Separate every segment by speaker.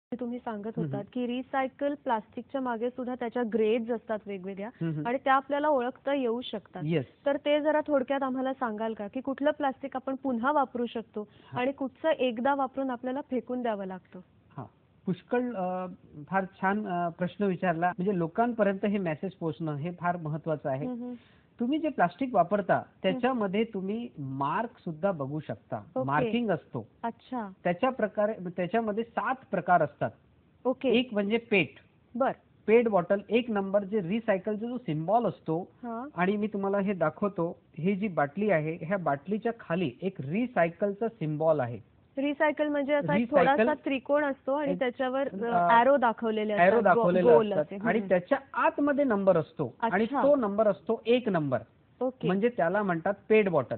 Speaker 1: तुम्ही सांगत होतात की रिसायकल प्लास्टिकच्या मागे सुद्धा त्याच्या ग्रेड्स असतात वेगवेगळ्या आणि त्या आपल्याला ओळखता येऊ शकतात. तर ते जरा थोडक्यात आम्हाला सांगाल का की कुठलं प्लास्टिक आपण पुन्हा वापरू शकतो आणि कुठचं एकदा वापरून आपल्याला फेकून द्यावं लागतं?
Speaker 2: पुष्कळ फार छान प्रश्न विचारला. म्हणजे लोकांपर्यंत हे मेसेज पोहोचणं हे फार महत्त्वाचं आहे. तुम्ही जे प्लास्टिक वापरता त्याच्यामध्ये तुम्ही मार्क सुद्धा बघू शकता. मार्किंग असतो.
Speaker 1: अच्छा.
Speaker 2: त्याच्यामध्ये 7 प्रकार असतात. एक म्हणजे पेट. पेट बॉटल 1 नंबर जे रिसायकलचा जो सिम्बॉल असतो आणि मी तुम्हाला हे दाखवतो. ही जी बाटली आहे ह्या बाटलीच्या खाली एक रिसायकलचा सिम्बॉल आहे.
Speaker 1: रिसायकल म्हणजे असा एक थोडासा त्रिकोण असतो आणि त्याच्यावर एरो दाखवलेले असतात
Speaker 2: आणि त्याच्या आतमध्ये नंबर असतो आणि तो नंबर असतो 1 नंबर. म्हणजे त्याला म्हणतात पेट बॉटल.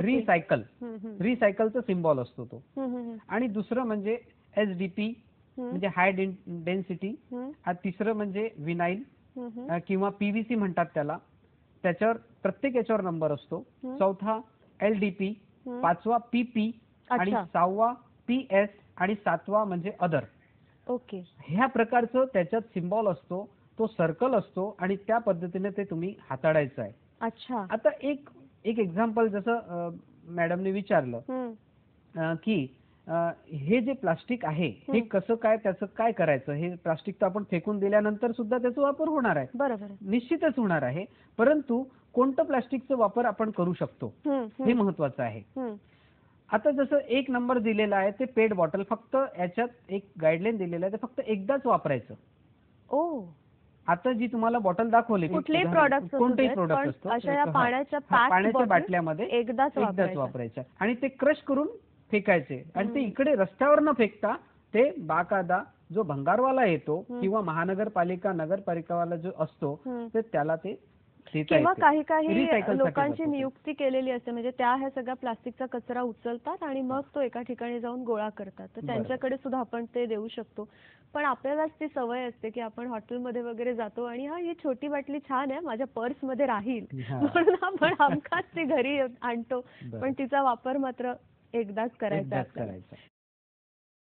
Speaker 2: रिसायकलचा सिम्बॉल असतो तो. आणि दुसरं म्हणजे SDP म्हणजे हाय डेन्सिटी. तिसरं म्हणजे विनाईल किंवा PVC म्हणतात त्याला. त्याच्यावर प्रत्येक याच्यावर नंबर असतो. चौथा LDP, पाचवा PP आणि 6वा PS आणि 7वा म्हणजे अदर. ह्या प्रकारचं त्याच्यात सिम्बॉल असतो. तो सर्कल असतो आणि त्या पद्धतीने ते तुम्ही हाताळायचं आहे.
Speaker 1: अच्छा.
Speaker 2: आता एक एक्झाम्पल जसं मॅडमने विचारलं की हे जे प्लास्टिक आहे हे कसं काय त्याचं काय करायचं. हे प्लास्टिक तर आपण फेकून दिल्यानंतर सुद्धा त्याचा वापर होणार आहे.
Speaker 1: बरोबर.
Speaker 2: निश्चितच होणार आहे. परंतु कोणतं प्लास्टिकचा वापर आपण करू शकतो हे महत्वाचं आहे. आता जसं 1 नंबर दिलेला आहे ते पेट बॉटल फक्त याच्यात एक गाईडलाईन दिलेलं आहे ते फक्त एकदाच वापरायचं. आता जी तुम्हाला बॉटल दाखवली
Speaker 1: कोणतेही प्रोडक्ट असतो
Speaker 2: पाण्याच्या बाटल्यामध्ये एकदाच वापरायचं आणि ते क्रश करून फेकायचे आणि ते इकडे रस्त्यावर न फेकता ते बाकायदा जो भंगारवाला येतो किंवा महानगरपालिका नगरपालिकावाला जो असतो तर त्याला ते
Speaker 1: किंवा काही लोकांची नियुक्ती केलेली असते म्हणजे त्या ह्या सगळ्या प्लास्टिकचा कचरा उचलतात आणि मग तो एका ठिकाणी जाऊन गोळा करतात. तर त्यांच्याकडे सुद्धा आपण ते देऊ शकतो. पण आपल्यालाच ती सवय असते की आपण हॉटेलमध्ये वगैरे जातो आणि ही छोटी बाटली छान आहे माझ्या पर्समध्ये राहील म्हणून आपण हमखास ती घरी आणतो पण तिचा वापर मात्र एकदाच करायचा.